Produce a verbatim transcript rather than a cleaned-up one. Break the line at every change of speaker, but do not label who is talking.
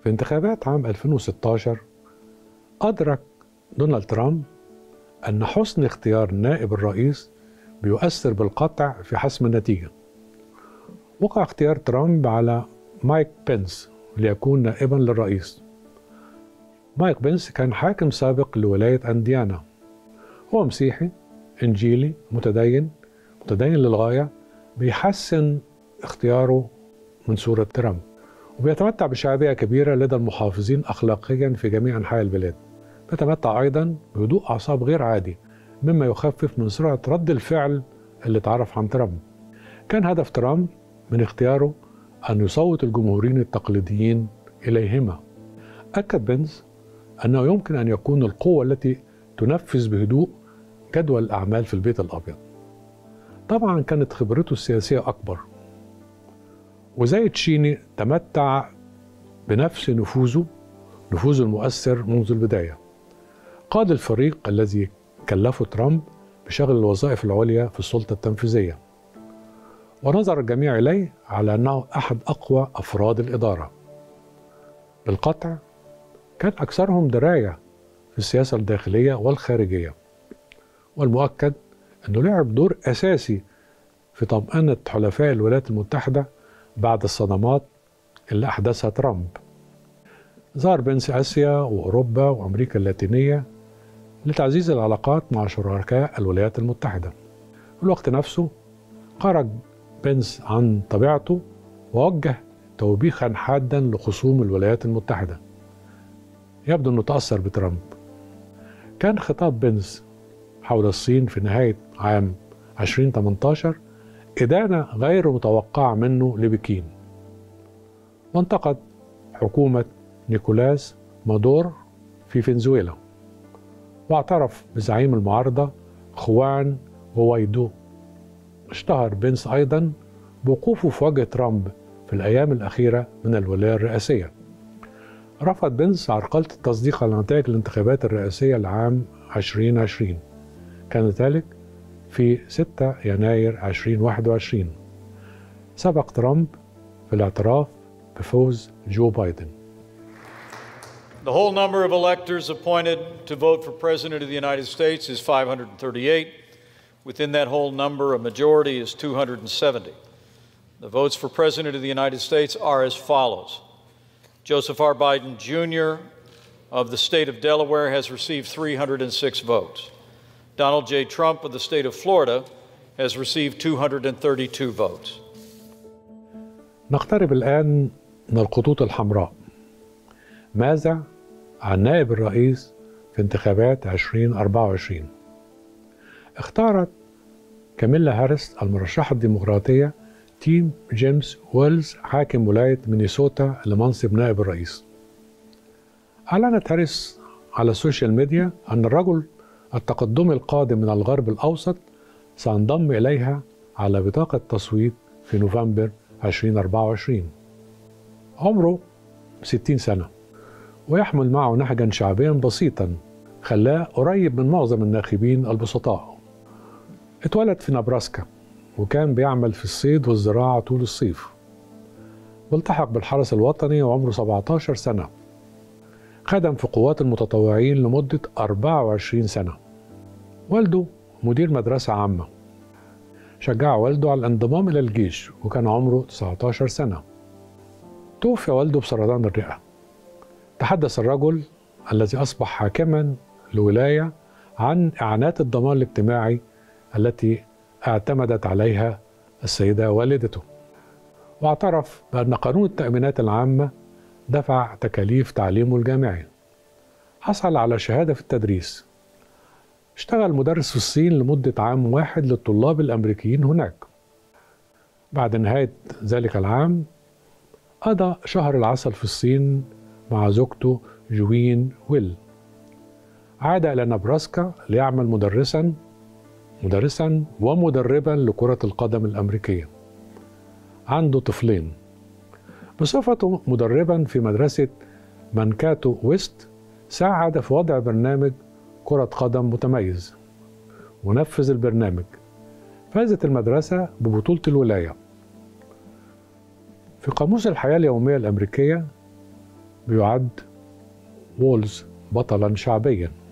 في انتخابات عام ألفين وستة عشر أدرك دونالد ترامب أن حسن اختيار نائب الرئيس بيؤثر بالقطع في حسم النتيجة. وقع اختيار ترامب على مايك بنس ليكون نائبا للرئيس. مايك بنس كان حاكم سابق لولاية أنديانا. هو مسيحي إنجيلي متدين متدين للغاية، بيحسن اختياره من صورة ترامب، وبيتمتع بشعبية كبيرة لدى المحافظين أخلاقيا في جميع أنحاء البلاد. بيتمتع أيضا بهدوء أعصاب غير عادي، مما يخفف من سرعة رد الفعل اللي اتعرف عن ترامب. كان هدف ترامب من اختياره أن يصوت الجمهوريين التقليديين إليهما. أكد بنس أنه يمكن أن يكون القوة التي تنفذ بهدوء جدول الأعمال في البيت الأبيض. طبعا كانت خبرته السياسية أكبر، وزي تشيني تمتع بنفس نفوذه نفوذ المؤثر منذ البداية. قاد الفريق الذي كلفه ترامب بشغل الوظائف العليا في السلطة التنفيذية، ونظر الجميع إليه على أنه أحد أقوى أفراد الإدارة. بالقطع كان أكثرهم دراية في السياسة الداخلية والخارجية، والمؤكد أنه لعب دور أساسي في طمأنة حلفاء الولايات المتحدة بعد الصدمات اللي أحدثها ترامب. زار بنس آسيا وأوروبا وأمريكا اللاتينية لتعزيز العلاقات مع شركاء الولايات المتحدة. في الوقت نفسه خرج بنس عن طبيعته ووجه توبيخا حادا لخصوم الولايات المتحدة. يبدو أنه تأثر بترامب. كان خطاب بنس حول الصين في نهاية عام ألفين وثمانية عشر إدانة غير متوقعة منه لبكين، وانتقد حكومة نيكولاس مادور في فنزويلا، واعترف بزعيم المعارضة خوان غوايدو. اشتهر بنس أيضا بوقوفه في وجه ترامب في الأيام الأخيرة من الولاية الرئاسية. رفض بنس عرقلة التصديق على نتائج الانتخابات الرئاسية لعام ألفين وعشرين، كان ذلك في ستة يناير ألفين وواحد وعشرين. سبق ترامب في الاعتراف بفوز جو بايدن.
The whole number of electors appointed to vote for President of the United States is five hundred thirty-eight. Within that whole number, a majority is two hundred seventy. The votes for President of the United States are as follows. Joseph R. Biden, Junior of the state of Delaware has received three hundred six votes. Donald J. Trump of the state of Florida has received two hundred thirty-two votes.
نقترب الآن من الخطوط الحمراء. ماذا عن نائب الرئيس في انتخابات ألفين وأربعة وعشرين؟ اختارت كاميلا هاريس المرشحة الديمقراطية تيم جيمس ويلز حاكم ولاية مينيسوتا لمنصب نائب الرئيس. أعلنت هاريس على السوشيال ميديا أن الرجل التقدمي القادم من الغرب الأوسط سينضم إليها على بطاقة تصويت في نوفمبر ألفين وأربعة وعشرين. عمره ستين سنة، ويحمل معه نهجا شعبيا بسيطا خلاه قريب من معظم الناخبين البسطاء. اتولد في نبراسكا، وكان بيعمل في الصيد والزراعة طول الصيف، والتحق بالحرس الوطني وعمره سبعة عشر سنة. خدم في قوات المتطوعين لمدة أربعة وعشرين سنة. والده مدير مدرسة عامة. شجع والده على الانضمام إلى الجيش وكان عمره تسعة عشر سنة. توفي والده بسرطان الرئة. تحدث الرجل الذي أصبح حاكما لولاية عن إعانات الضمان الاجتماعي التي اعتمدت عليها السيدة والدته، واعترف بأن قانون التأمينات العامة دفع تكاليف تعليمه الجامعي. حصل على شهادة في التدريس. اشتغل مدرس في الصين لمدة عام واحد للطلاب الأمريكيين هناك. بعد نهاية ذلك العام قضى شهر العسل في الصين مع زوجته جوين ويل. عاد إلى نبراسكا ليعمل مدرسا مدرسا ومدربا لكرة القدم الأمريكية. عنده طفلين. بصفته مدربا في مدرسة مانكاتو ويست ساعد في وضع برنامج كرة قدم متميز ونفذ البرنامج. فازت المدرسة ببطولة الولاية. في قاموس الحياة اليومية الأمريكية بيعد وولز بطلا شعبيا